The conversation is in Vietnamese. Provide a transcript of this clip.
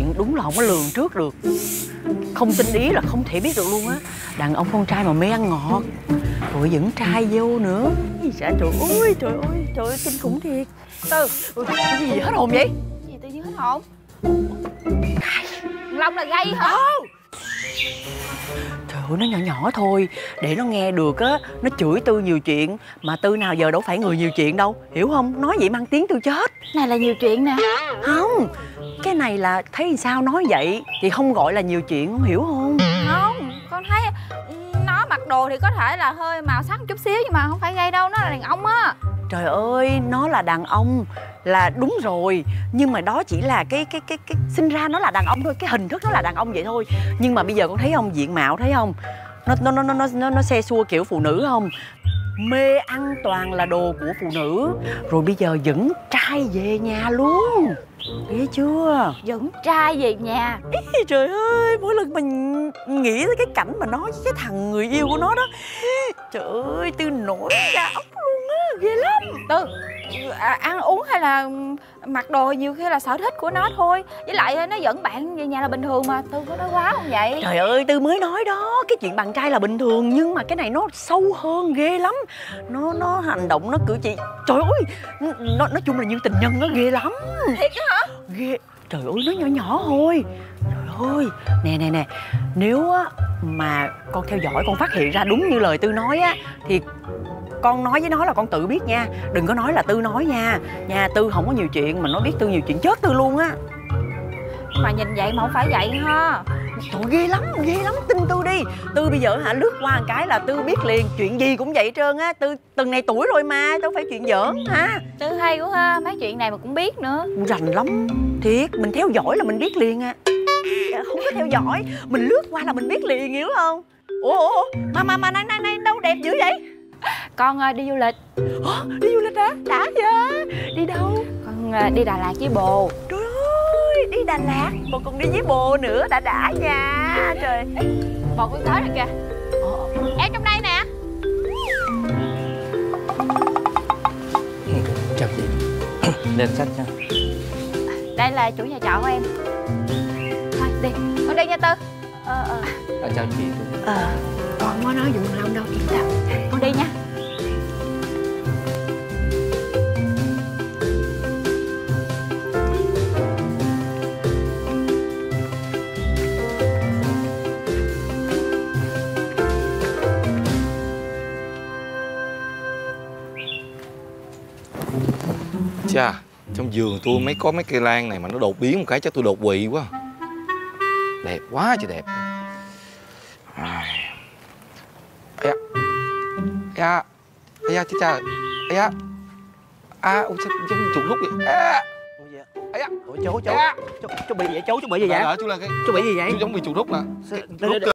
chuyện đúng là không có lường trước được. Không tinh ý là không thể biết được luôn á. Đàn ông con trai mà mê ăn ngọt rồi vẫn trai vô nữa. Trời ơi, trời ơi, trời ơi, kinh khủng thiệt. Tư, cái gì hết hồn vậy? Cái gì tự nhiên hết hồn? Long là gay hả? Trời ơi, nó nhỏ nhỏ thôi, để nó nghe được á, nó chửi Tư nhiều chuyện. Mà Tư nào giờ đâu phải người nhiều chuyện đâu, hiểu không? Nói vậy mang tiếng Tư chết. Này là nhiều chuyện nè. Không, cái này là thấy sao nói vậy thì không gọi là nhiều chuyện, không hiểu không? Không, con thấy nó mặc đồ thì có thể là hơi màu sắc chút xíu, nhưng mà không phải gay đâu, nó là đàn ông á. Trời ơi, nó là đàn ông là đúng rồi, nhưng mà đó chỉ là cái sinh ra nó là đàn ông thôi, cái hình thức nó là đàn ông vậy thôi. Nhưng mà bây giờ con thấy không, diện mạo thấy không, nó xe xua kiểu phụ nữ không, mê ăn toàn là đồ của phụ nữ, rồi bây giờ dẫn trai về nhà luôn, ghê chưa? Dẫn trai về nhà. Ý, trời ơi, mỗi lần mình nghĩ tới cái cảnh mà nó với cái thằng người yêu của nó đó, trời ơi, Tư nổi da ốc luôn á, ghê lắm. Tư, ăn uống hay là mặc đồ nhiều khi là sở thích của nó thôi. Với lại nó dẫn bạn về nhà là bình thường mà. Tư có nói quá không vậy? Trời ơi, Tư mới nói đó, cái chuyện bạn trai là bình thường, nhưng mà cái này nó sâu hơn, ghê lắm. Nó hành động, nó cử chỉ, trời ơi, nói chung là như tình nhân, nó ghê lắm. Thiệt đó hả? Ghê, trời ơi, nó nhỏ nhỏ thôi. Trời ơi, nè, nếu á mà con theo dõi, con phát hiện ra đúng như lời Tư nói á, thì con nói với nó là con tự biết nha. Đừng có nói là Tư nói nha. Tư không có nhiều chuyện, mà nó biết Tư nhiều chuyện chết Tư luôn á. Mà nhìn vậy mà không phải vậy ha. Trời, ghê lắm, tin Tư đi. Tư bây giờ lướt qua một cái là Tư biết liền, chuyện gì cũng vậy hết trơn á. Tư từng này tuổi rồi mà, đâu phải chuyện giỡn ha. Tư hay quá ha, mấy chuyện này mà cũng biết nữa. Rành lắm, thiệt, mình theo dõi là mình biết liền à. Không có theo dõi, mình lướt qua là mình biết liền, hiểu không? Ủa, mà này đâu đẹp dữ vậy? Con đi du lịch. Đi du lịch hả? Đã chưa? Đi đâu? Con đi Đà Lạt với bồ. Trời ơi, đi Đà Lạt mà còn đi với bồ nữa, đã nha. Trời, Bồ con tới rồi kìa. Em trong đây nè. Chào chị. Lên sách nha. Đây là chủ nhà trọ của em. Thôi đi, con đi nha Tư. Chào chị. Con không có nói vụ Long đâu, yên tâm. Con đi nha. Chà, trong vườn tôi có mấy cây lan này mà nó đột biến một cái chắc tôi đột quỵ quá. Đẹp quá trời đẹp. Chết cha. Ôi sao giống chuột rút vậy? Ủa chú bị gì vậy? Chú bị gì vậy? Chú là cái Chú bị gì vậy? chú giống bị chuột rút nè. Rút